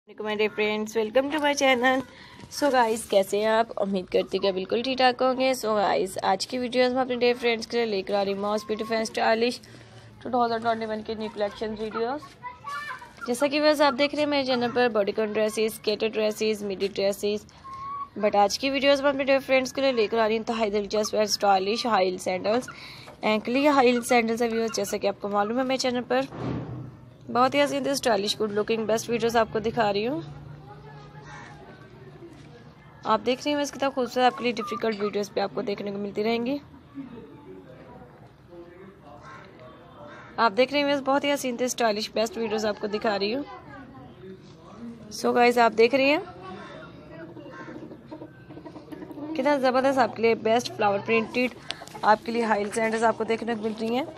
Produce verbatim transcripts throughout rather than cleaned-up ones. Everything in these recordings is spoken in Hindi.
My dear friends, welcome to my channel. So guys, कैसे हैं आप? उम्मीद करती कि बिल्कुल ठीक ठाक होंगे। सो गाइस, आज की वीडियोस में अपने डियर फ्रेंड्स के लिए लेकर आ रही हूँ moss beauty fashion stylish two thousand twenty one के न्यू कलेक्शन वीडियोस। जैसा कि बस आप देख रहे हैं मेरे चैनल पर bodycon dresses, skater dresses, midi dresses. But आज की वीडियोस में अपने डियर फ्रेंड्स के लिए लेकर आ रही हूँ तो हाई दिलचस्प और stylish high heel sandals ankle high heel sandals है व्यूअर्स। जैसा कि आपको मालूम है मेरे चैनल पर बहुत ही हसीन stylish good looking best videos आपको दिखा रही हूँ। आप देख रही हैं इसकी तरह खूबसूरत आपके लिए डिफिकल्ट वीडियोस पे आपको देखने को मिलती रहेंगी। आप देख रहे हैं बहुत ही हसीन स्टाइलिश बेस्ट वीडियोस आपको दिखा रही हूँ। सो गाइस, आप देख रही हैं कितना ज़बरदस्त आपके लिए बेस्ट फ्लावर प्रिंटेड आपके लिए हाई हील सैंडल्स आपको देखने को मिल रही हैं।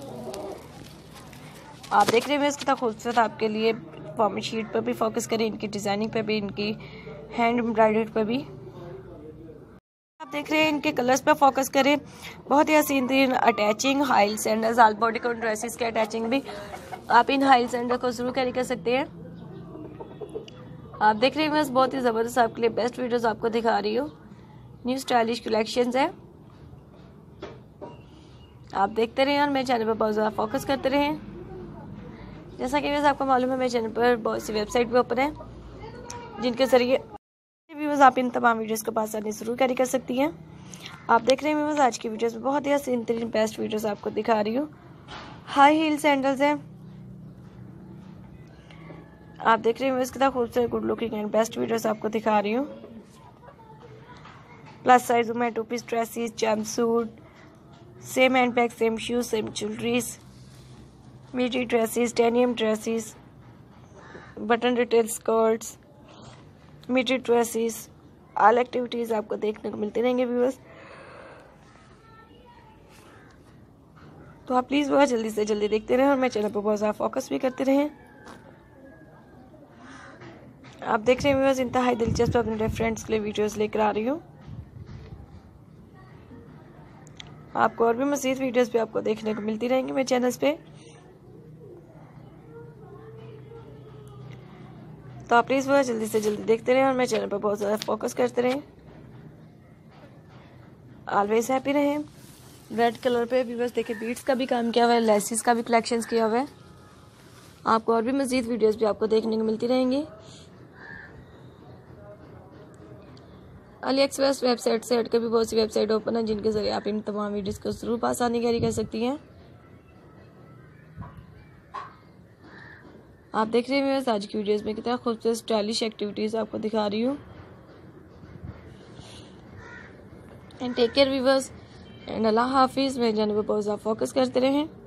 आप देख रहे हैं इसकी तरह खूबसूरत आपके लिए फॉर्मल शीट पर भी फोकस करें, इनकी डिज़ाइनिंग पर भी, इनकी हैंड एम्ब्रॉयडरी पर भी आप देख रहे हैं, इनके कलर्स पर फोकस करें। बहुत ही हसीन तीन attaching high heel sandals all bodycon dresses के अटैचिंग भी आप इन हाई हील सैंडल को जरूर कैरी कर सकते हैं। आप देख रहे हैं बस बहुत ही ज़बरदस्त आपके लिए बेस्ट वीडियोस आपको दिखा रही हूँ। न्यू स्टाइलिश कलेक्शंस है, आप देखते रहें और मेरे चैनल पर बहुत ज़्यादा फोकस करते रहें। जैसा कि वैसे आपको मालूम है मेरे चैनल पर बहुत सी वेबसाइट भी ओपन है जिनके ज़रिए व्यूअर्स आप इन तमाम वीडियोस को आसानी से जरूर कैरी कर सकती हैं। आप देख रहे हैं व्यूअर्स आज की वीडियोस में बहुत ही हसीन तरीन बेस्ट वीडियोस आपको दिखा रही हूँ। हाई हील सैंडल्स हैं, आप देख रहे हैं इसकी तरह खूबसूरत good looking and best videos आपको दिखा रही हूँ। Plus size women two piece dresses, jumpsuit, same handbag, same shoes, same jewelleries, midi dresses, denim dresses, button detail skirts, midi dresses, all activities आपको देखने को मिलते रहेंगे व्यूअर्स। तो आप प्लीज़ बहुत जल्दी से जल्दी देखते रहें और मेरे चैनल पर बहुत ज़्यादा फोकस भी करते रहें। आप देख रहे हैं व्यूअर्स इंतहाई दिलचस्प अपने फ्रेंड्स के लिए वीडियोस लेकर आ रही हूँ। आपको और भी मज़ीद वीडियोस भी आपको देखने को मिलती रहेंगी मेरे चैनल्स पे। तो आप प्लीज़ बहुत जल्दी से जल्दी देखते रहें और मेरे चैनल पर बहुत ज़्यादा फोकस करते रहें। ऑलवेज हैप्पी रहें। रेड कलर पे भी बस देखिए बीड्स का भी काम किया हुआ है, लेसिस का भी कलेक्शंस किया हुआ है। आपको और भी मज़ीद वीडियोस भी आपको देखने को मिलती रहेंगी। अली एक्सप्रेस वेबसाइट से हटकर भी बहुत सी वेबसाइट ओपन है जिनके ज़रिए आप इन तमाम वीडियोस को जरूर आसानी कैरी कर सकती हैं। आप देख रहे हैं आज की वीडियोस में कितना खूबसूरत स्टाइलिश एक्टिविटीज आपको दिखा रही हूँ। And take care viewers and Allah हाफिज़। मेरे चैनल पर बहुत ज़्यादा फोकस करते रहें।